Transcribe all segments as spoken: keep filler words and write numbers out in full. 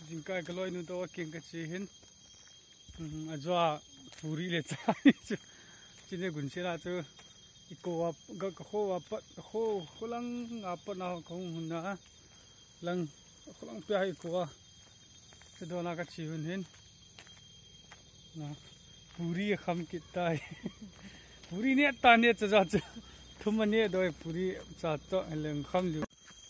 jingkai kaloi nu to king ka chi hin ajwa puri le cha chu chine gun sira chu iko wa ga kho wa pat kho kholang nga pa na khong hunna lang kholang pya hi ko se do na ka chi hun hin na puri kham ki tai puri ne ta ne cha cha thum ne doi puri cha to leng kham lu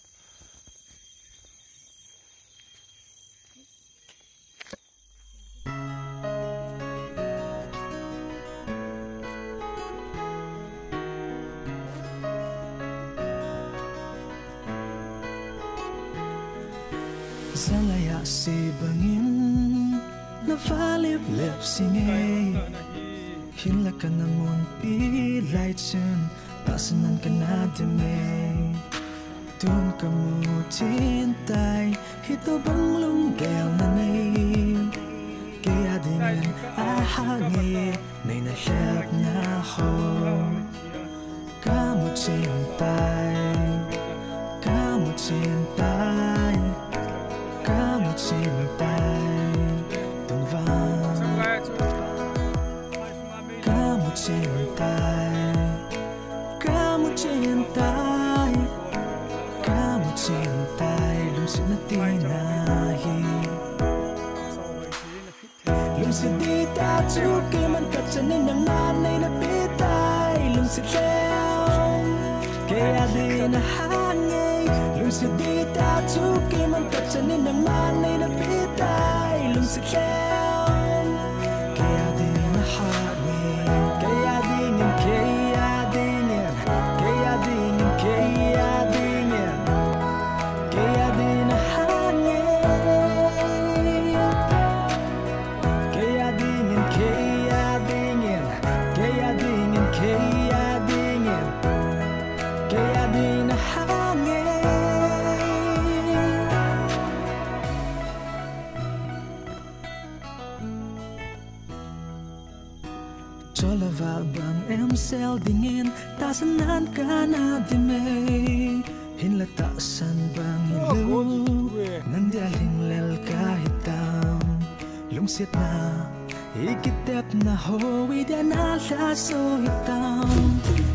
Salaya si bangin na valip lep singe hinla ka namon pilay chen pasanan ka na dime tun ka mo tintay hito bang lunggel na nay kaya din ahangi nay nahyap na ho kamu cintay kamu cintay kamu cintai Tuhan kamu cintai kamu cintai kamu cintai lumsit na tinahi lumsit di tatsuki man katsanin ng nanay na pitay lumsit leo kaya di nahangay lumsit di tatsuki man katsanin ng nanay na pitay lumsit leo kaya di nahangay kaya di ngin kaya di ngin kaya di ngin kaya di ngin kaya di nahangay kaya di ngin kaya di ngin kaya di ngin kaya di ngin kaya di nahangay Cholava bang em sel dingin tasanan ka na dime hinlata san bang hilu nandialing lel kahitam lumsit na ikitep na ho idya na laso hitam